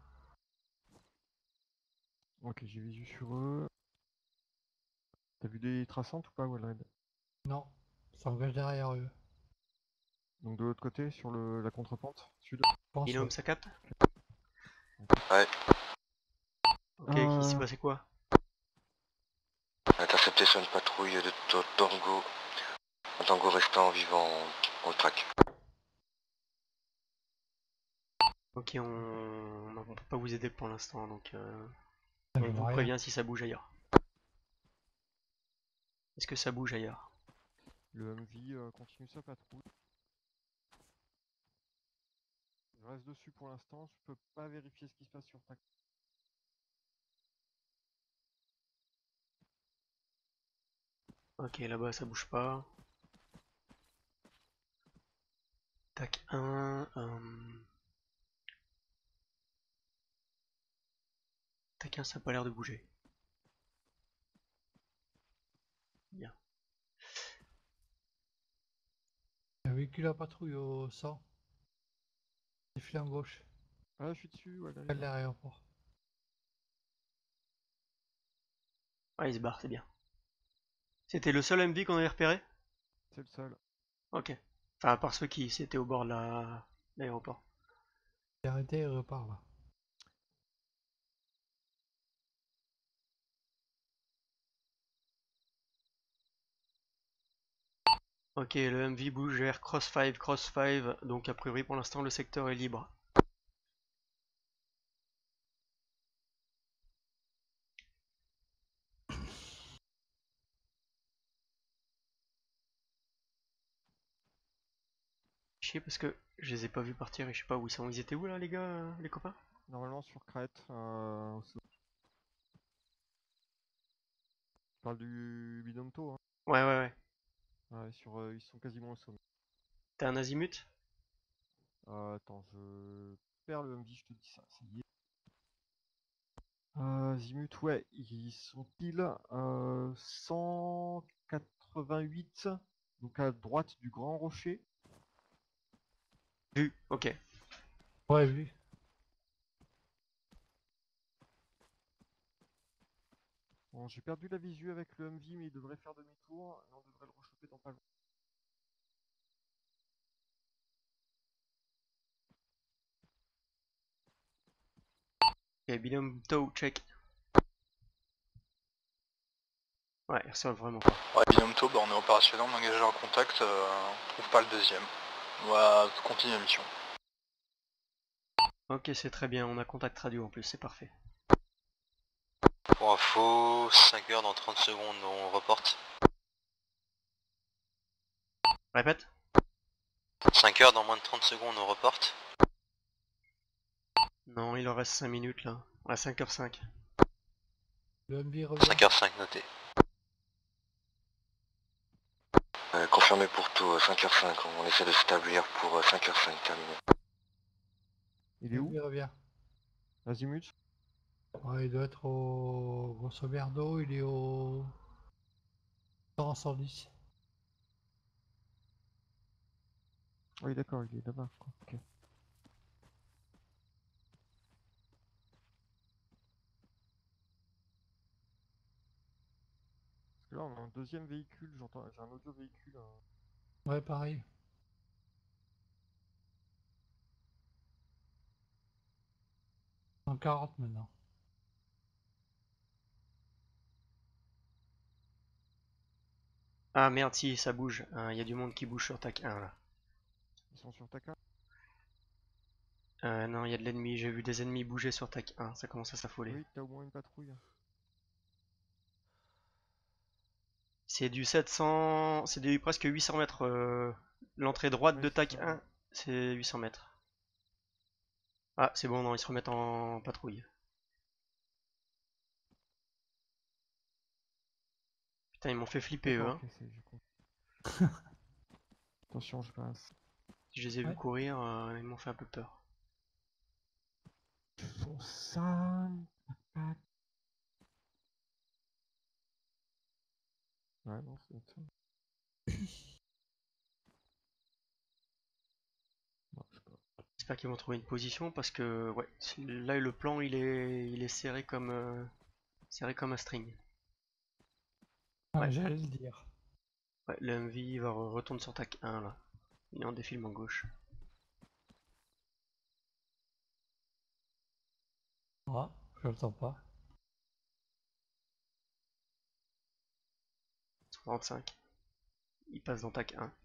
Ok, j'ai visu sur eux. T'as vu des traçantes ou pas, Walred? Non, ça engage derrière eux. Donc de l'autre côté, sur la contrepente, sud. Je pense, Binôme, ouais. ça capte? Ouais. Ok, il s'est passé quoi? Intercepté sur une patrouille de Tango. Un Tango restant vivant au track. Ok, on peut pas vous aider pour l'instant, donc Ça, on je vous vois rien. prévient si ça bouge ailleurs. Est-ce que ça bouge ailleurs? Le MV continue sa patrouille. Je reste dessus pour l'instant, je peux pas vérifier ce qui se passe sur Taquin. Ok, là-bas ça bouge pas. Tac 1. Tac 1, ça a pas l'air de bouger. Bien. Il y a un véhicule à patrouille au 100. Défilé en gauche. Ah, je suis dessus, voilà. Près de l'aéroport. Ah, il se barre, c'est bien. C'était le seul MV qu'on avait repéré? C'est le seul. Ok. Enfin, à part ceux qui étaient au bord de l'aéroport. Il est arrêté et il repart là. Ok, le MV bouge vers Cross 5, donc a priori pour l'instant le secteur est libre. Je sais parce que je les ai pas vus partir et je sais pas où ils sont. Ils étaient où là les gars, les copains? Normalement sur Crète, au sommet. Je parle du Bidomto, hein. Ouais, ouais, ouais. Ouais, ils sont quasiment au sommet. T'as un azimut? Attends, je perds le MV, je te dis ça. Ça y est. Azimut, ouais, ils sont pile 188, donc à droite du Grand Rocher. Vu, ok. Ouais, vu. Bon, j'ai perdu la visu avec le MV, mais il devrait faire demi-tour et on devrait le rechoper dans pas longtemps. Ok, binôme tow, check. Ouais, ils reçoivent vraiment pas. Ouais, binôme taux, bah on est opérationnel, on engage en contact, on trouve pas le deuxième. On va continuer la mission. Ok, c'est très bien, on a contact radio en plus, c'est parfait. Pour info, 5 heures dans 30 secondes, on reporte. Répète. 5 heures dans moins de 30 secondes, on reporte. Non, il en reste 5 minutes là. Ouais, 5h05. Le MV revient. 5h05 noté. Confirmé pour tout, 5h05, on essaie de s'établir pour 5h05 terminé. Il est Le où? MV revient. Azimut? Ouais, il doit être au... Grosso merdo, il est au... 110. Oui, d'accord, il est là-bas, quoi. Ok. Parce que là, on a un deuxième véhicule, j'ai un audio véhicule. Ouais, pareil. 140 maintenant. Ah merde, si, ça bouge. Il y a du monde qui bouge sur TAC 1 là. Ils sont sur TAC 1. Non, il y a de l'ennemi. J'ai vu des ennemis bouger sur TAC 1. Ça commence à s'affoler. Oui, t'as au moins une patrouille. C'est du 700. C'est du presque 800 mètres. L'entrée droite Ouais, de c'est TAC ça. 1, c'est 800 mètres. Ah, c'est bon, non, ils se remettent en patrouille. Putain, ils m'ont fait flipper eux. D'accord, Hein. ok, j'ai compris. Attention, je passe. Je les ai vus Ouais. courir, ils m'ont fait un peu peur. Font ça. Tac. Ouais, non, c'est ça. Non, je sais pas. J'espère qu'ils vont trouver une position parce que ouais, là le plan il est serré comme un string. Ah, Ouais. j'allais le dire. Ouais, le MV il va retourner sur TAC 1 là. Il est en défilement gauche. Ah, je le sens pas. 35. Il passe dans TAC 1.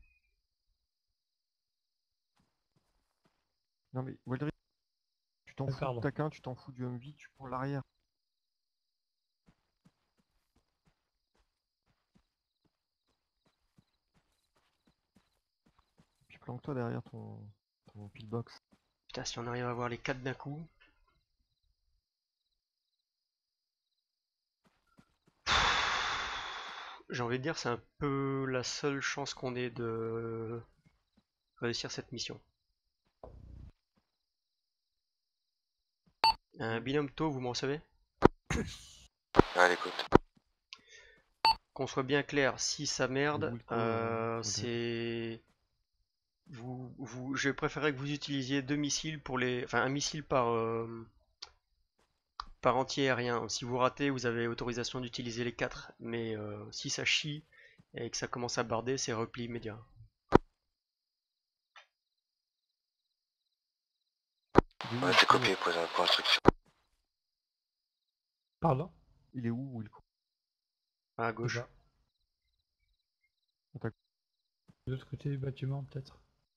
Non mais, Waldry, tu t'en fous Pardon. de TAC 1, tu t'en fous du MV, tu prends l'arrière. Puis planque-toi derrière ton pillbox. Putain, si on arrive à voir les 4 d'un coup. J'ai envie de dire c'est un peu la seule chance qu'on ait de réussir cette mission. Binôme tôt, vous m'en recevez? À l'écoute. Qu'on soit bien clair, si ça merde, où le co, c'est... je préférerais que vous utilisiez 2 missiles pour les... Enfin, un missile par anti-aérien. Si vous ratez, vous avez autorisation d'utiliser les 4. Mais si ça chie et que ça commence à barder, c'est repli immédiat. Ouais, c'est copié pour instruction. Pardon. Il est où Wilco? À Je gauche. sais pas. De l'autre côté du bâtiment, peut-être.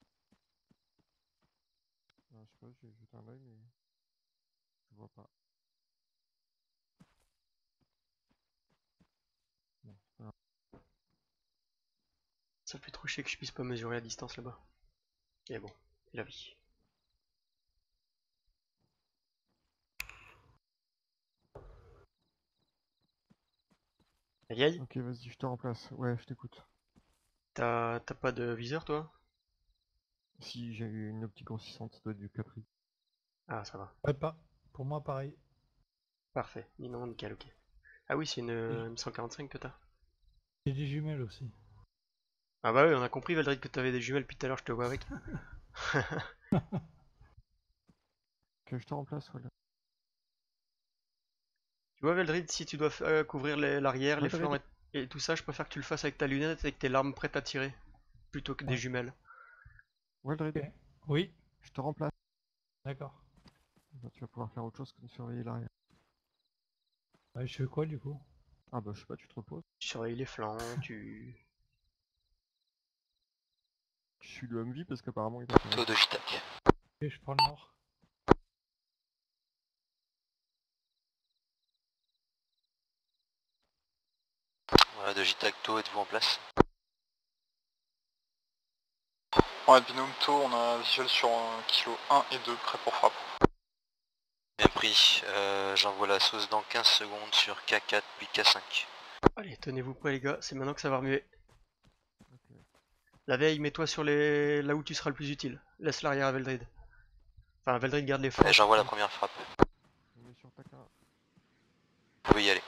Je sais pas, j'ai jeté un œil mais je vois pas. Bon, c'est pas grave. Ça fait trop chier que je puisse pas mesurer la distance là-bas. Et bon, c'est la vie. Aïe aïe, Ok, vas-y, je te remplace. Ouais, je t'écoute. t'as pas de viseur toi? Si j'ai eu une optique en 600, ça doit être du Capri. Ah ça va, Ouais, pas. Pour moi, pareil. parfait, non nickel, ok. Ah oui, c'est une Et M145 que t'as. j'ai des jumelles aussi. Ah bah oui, on a compris Valdrid que t'avais des jumelles depuis tout à l'heure, je te vois avec. Ok, je te remplace, voilà. Tu vois Valdrid, si tu dois couvrir l'arrière, les Waldrid. flancs et tout ça, je préfère que tu le fasses avec ta lunette et avec tes larmes prêtes à tirer, plutôt que des Ouais. jumelles. Waldrid, Ok. Oui, je te remplace. d'accord. Bah, tu vas pouvoir faire autre chose que de surveiller l'arrière. Ouais, je fais quoi du coup? Ah bah je sais pas, tu te reposes. Tu surveilles les flancs, tu... Je suis le MV parce qu'apparemment il t'intéresse. Taux de JTAC. Ok, je prends le nord. Voilà, de JTAC, taux, êtes-vous en place? Ouais, binôme tôt, on a visuel sur kilo 1 et 2, prêt pour frappe. Bien pris, j'envoie la sauce dans 15 secondes sur K4 puis K5. Allez, tenez-vous prêts les gars, c'est maintenant que ça va remuer. Ok. La veille, mets-toi sur les... là où tu seras le plus utile. Laisse l'arrière à Veldrid. Enfin, Veldrid garde les Et flancs. j'envoie la première frappe. On est sur Taka. Vous pouvez y aller.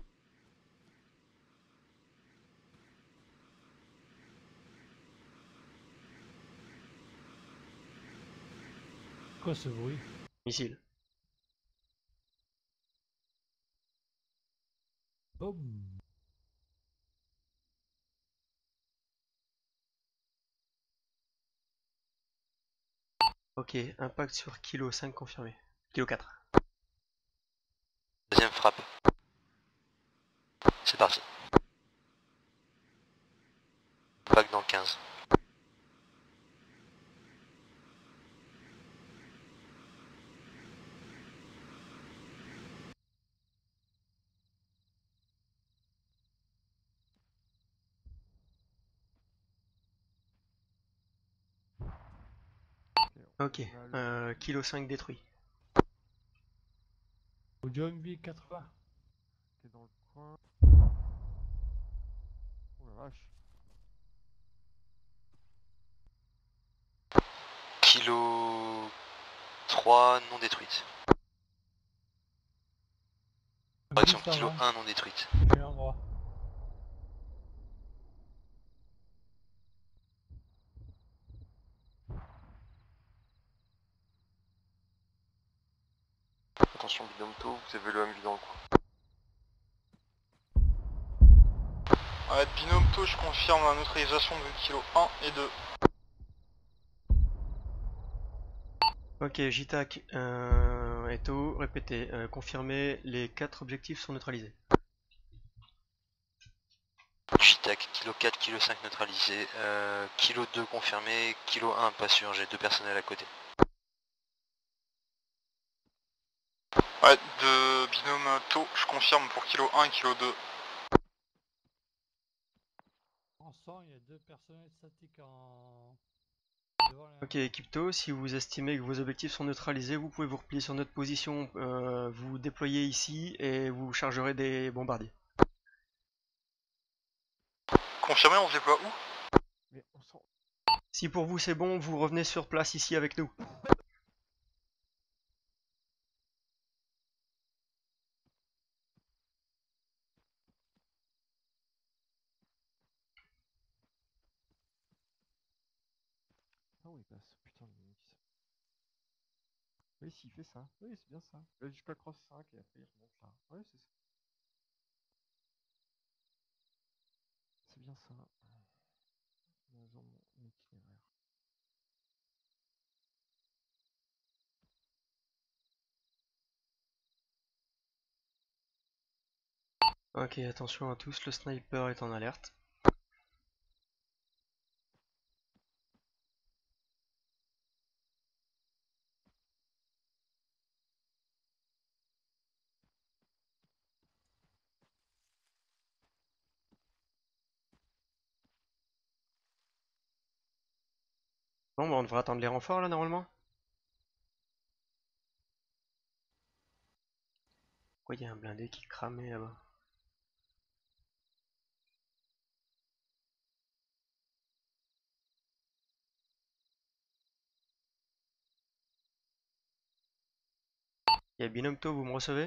Quoi ce bruit? Missile. Boum. Ok, impact sur kilo 5 confirmé. Kilo 4. Deuxième frappe. C'est parti. Vague dans le 15. Ok, kilo 5 détruit. Au Zombie 80. T'es dans le coin. Oh la vache. Kilo 3 non détruite. Correction, Zombie kilo 120. 1 non détruite. J'ai l'endroit. Attention Binomto, vous avez le MV dans le coin. Ouais, Binomto, je confirme la neutralisation de kilo 1 et 2. Ok, JTAC, Eto, répétez, confirmez, les 4 objectifs sont neutralisés. JTAC, kilo 4, kilo 5 neutralisé. Kilo 2 confirmé, kilo 1 pas sûr, j'ai 2 personnels à côté. Ouais, de Binomto, je confirme pour kilo 1 et kilo 2. En sang, il y a 2 personnels statiques en... devant la... Ok, équipe To, si vous estimez que vos objectifs sont neutralisés, vous pouvez vous replier sur notre position, vous déployez ici et vous chargerez des bombardiers. Confirmé, on se déploie où? Mais on s'en... Si pour vous c'est bon, vous revenez sur place ici avec nous. Ah oui, il passe. Putain, le mix. Oui, s'il fait ça. Oui, c'est bien ça. Il va jusqu'à cross 5 et après il remonte là. Oui, c'est ça. C'est bien ça. Ils ont mon itinéraire. Ok, attention à tous, le sniper est en alerte. Bon, bah on devrait attendre les renforts là normalement. Pourquoi il y a un blindé qui cramait là-bas? Il y a Binomto, vous me recevez?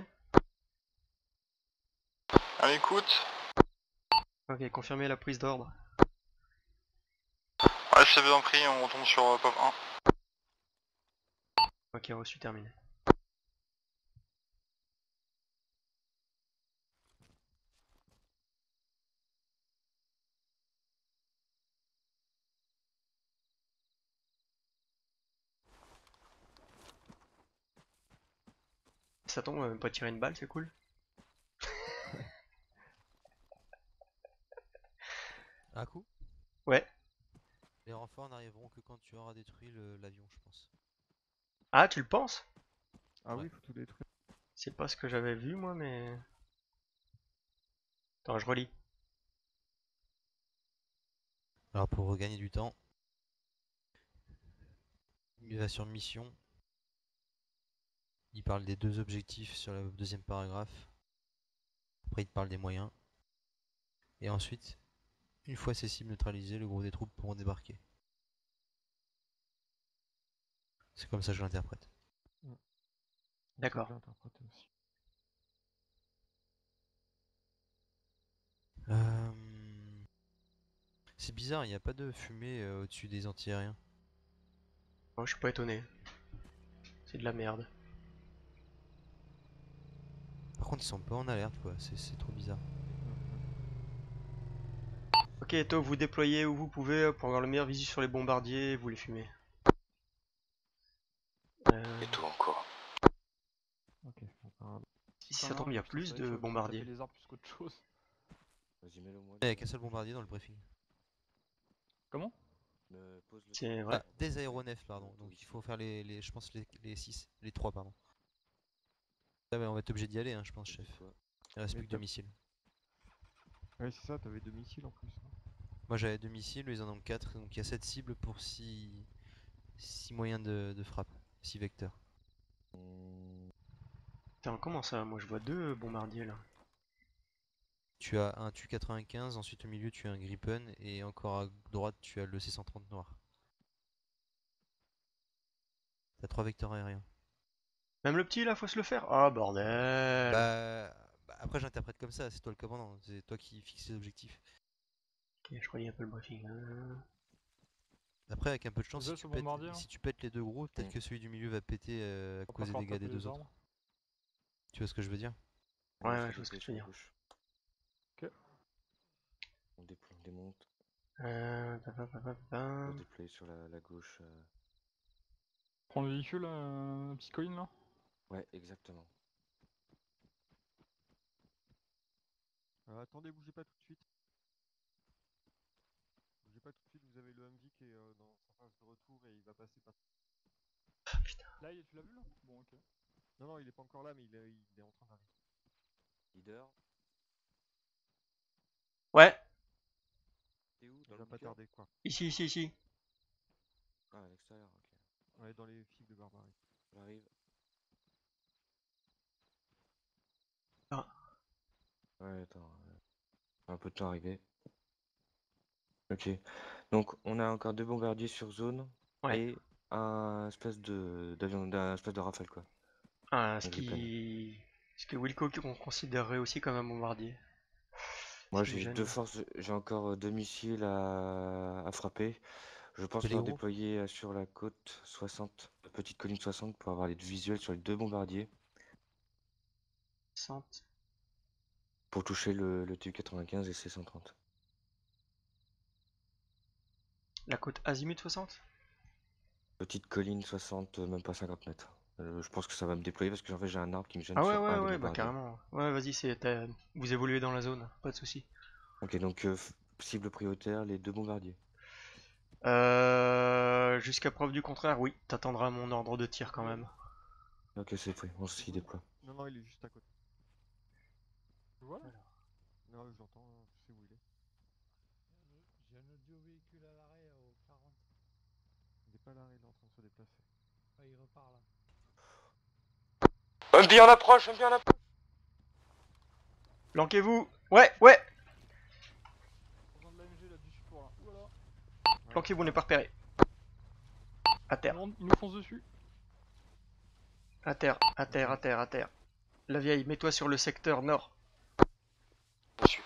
À l'écoute. Ok, confirmez la prise d'ordre. Ouais, c'est bien pris, on retombe sur POV 1. Ok, reçu, terminé. Ça tombe, on va même pas tirer une balle, c'est cool. Un coup? Ouais. Les renforts n'arriveront que quand tu auras détruit l'avion, je pense. Ah, tu le penses? Ah Ouais. oui, il faut tout détruire. C'est pas ce que j'avais vu moi, mais... Attends, je relis. Alors pour regagner du temps, il va sur mission. Il parle des 2 objectifs sur le deuxième paragraphe. Après il te parle des moyens. Et ensuite, une fois ces cibles neutralisées, le gros des troupes pourront débarquer. C'est comme ça que je l'interprète. D'accord. Je l'ai interprété aussi. C'est bizarre, il n'y a pas de fumée au-dessus des anti-aériens. Moi, je suis pas étonné. C'est de la merde. Par contre, ils sont pas en alerte, quoi. C'est trop bizarre. Ok, Eto, vous déployez où vous pouvez pour avoir le meilleur visu sur les bombardiers et vous les fumez. Et tout encore. Ok, on part. Si ça tombe, il y a plus de bombardiers. Les arbres plus qu'autre chose. Vas-y, mets-le moi. Il n'y a qu'un seul bombardier dans le briefing. Comment? Pose le C'est truc. vrai. Ah, des aéronefs, pardon. Donc il faut faire je pense les 6, les 3 pardon. Ah ouais, on va être obligé d'y aller, hein, je pense, chef. Il reste Mais plus que 2 missiles. Ouais, c'est ça, t'avais 2 missiles en plus. Moi j'avais 2 missiles, eux ils en ont 4, donc il y a 7 cibles pour 6 moyens de frappe, 6 vecteurs. Putain, comment ça? Moi, je vois 2 bombardiers là. Tu as un Tu-95, ensuite au milieu tu as un Gripen, et encore à droite tu as le C-130 noir. T'as 3 vecteurs aériens. Même le petit là, faut se le faire. Ah, bordel. Après j'interprète comme ça, c'est toi le commandant, c'est toi qui fixes les objectifs. Ok, je relis un peu le briefing. Après avec un peu de chance, Déjà, ce bombardier, là si tu pètes les deux gros, peut-être que celui du milieu va péter à Faut pas cause des faire dégâts des taper deux les autres. arbres. Tu vois ce que je veux dire? Ouais, ouais, je vois ce que tu veux dire. On déploie, on démonte. Pa. On va déployer sur la gauche. Prends le véhicule, petit coin là. Ouais, exactement. Attendez, bougez pas tout de suite. Bougez pas tout de suite, vous avez le Humvee qui est dans sa phase de retour et il va passer par... Là, tu l'as vu là? Bon, ok. Non, non, il est pas encore là, mais il est en train d'arriver. Leader, Ouais, t'es où? Il Dans va le pas bunker? tarder, quoi. ici, ici, ici. Ah, à l'extérieur, ok. Ouais, dans les fils de barbarie. J'arrive. Ah. Ouais, attends. Un peu de temps à arriver. Ok. Donc, on a encore 2 bombardiers sur zone. Ouais. Et un espèce d'un espèce de rafale, quoi. Ah, Un Gripen. ce que Wilco qu'on considérerait aussi comme un bombardier. Moi, Ce qui me j'ai gêne. 2 forces, j'ai encore 2 missiles à frapper. Je pense Fais les leur gros. déployer sur la côte 60, la petite colline 60, pour avoir les visuels sur les 2 bombardiers. Pour toucher le Tu-95 et C-130. La côte azimut 60? Petite colline 60, même pas 50 mètres. Je pense que ça va me déployer parce que en fait j'ai un arbre qui me gêne Ah ouais, sur ouais, un des ouais, bah bombardiers. carrément. Ouais, vas-y, vous évoluez dans la zone, pas de soucis. Ok, donc cible prioritaire, les 2 bombardiers. Jusqu'à preuve du contraire, oui, t'attendras mon ordre de tir quand même. Ok, c'est pris, on s'y déploie. Non, non, il est juste à côté. Voilà. Non, je l'entends, je sais où il est. J'ai un audio véhicule à l'arrêt au 40. Il est pas là, il est en train de se déplacer. Ouais, il repart là. Un bien en approche, un bien en approche. Planquez-vous! Ouais, ouais! Besoin de l'AMG là du support là. Voilà. Planquez-vous, on n'est pas repéré. À terre, Il nous fonce dessus. à terre, à terre, à terre, à terre. La vieille, mets-toi sur le secteur nord. Dessus.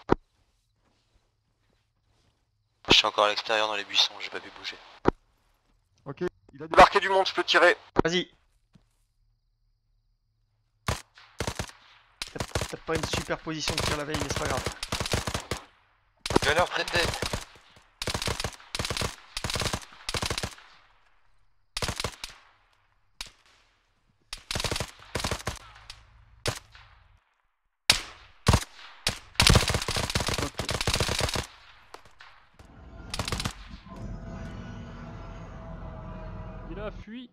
Je suis encore à l'extérieur dans les buissons, j'ai pas pu bouger. Ok, il a des... Débarqué du monde, je peux tirer. Vas-y. T'as pas une super position de tir la veille, mais c'est pas grave. Gunner, Traité. Il a fui.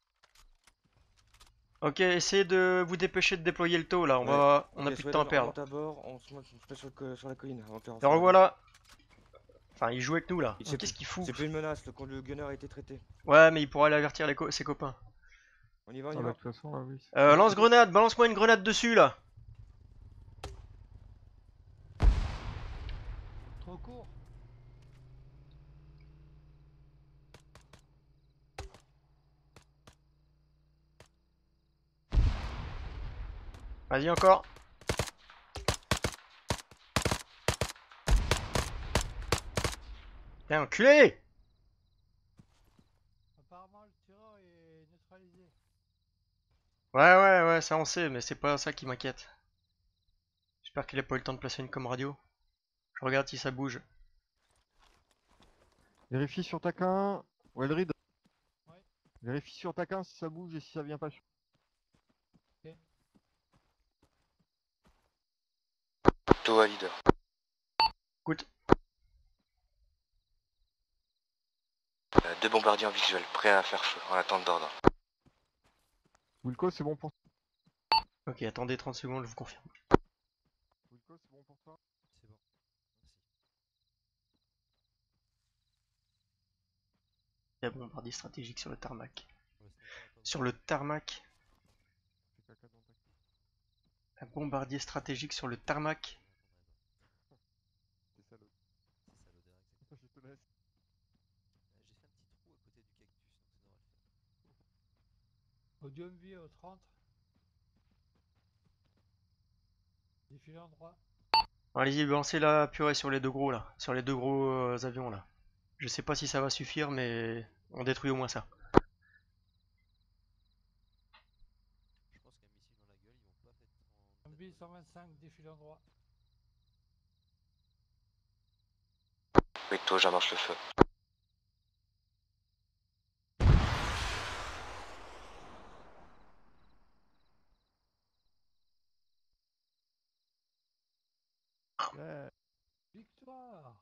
Ok, essayez de vous dépêcher de déployer le taux là, on a Ok, plus de temps à Sweden, on perdre. monte à bord, on se met sur la colline avant de faire Et revoilà. Enfin, il joue avec nous là. C'est Qu'est-ce qu'il fout? C'est plus une menace, le gunner a été traité. Ouais, mais il pourra aller avertir ses copains. On y va, on y Ah bah, va. de toute façon, là, oui. Lance-grenade, balance-moi une grenade dessus là. Trop court. Vas-y encore. Tiens, enculé! Apparemment, le tireur est neutralisé. Ouais, ça on sait, mais c'est pas ça qui m'inquiète. J'espère qu'il a pas eu le temps de placer une com radio. Je regarde si ça bouge. Vérifie sur Taquin. Wellrid. Ouais. Vérifie sur Taquin si ça bouge et si ça vient pas sur... Toa leader. Écoute, 2 bombardiers en visuel, prêts à faire feu, en attente d'ordre. Wilco, c'est bon pour ok, attendez 30 secondes, je vous confirme. Wilco, c'est bon pour toi? C'est bon. Merci. Il y a bombardier stratégique sur le tarmac. Pour le sniper, à toi de Sur voir. le tarmac. Fais caca dans ta queue. Un bombardier stratégique sur le tarmac. C'est salaud. C'est ça l'odeur, exactement. Je te laisse. J'ai fait un petit trou à côté du cactus, donc ça devrait le faire. Podium vie au 30. Défilant droit. Allez-y, balancez la purée sur les deux gros là. Sur les deux gros avions là. Je sais pas si ça va suffire, mais on détruit au moins ça. Je pense qu'un missile dans la gueule, ils vont pas être en... Zombie 125, défilant droit. Victo, j'amorce le feu. Yeah. Victoire.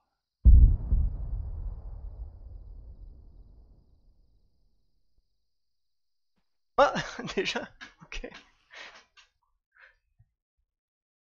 Ah, déjà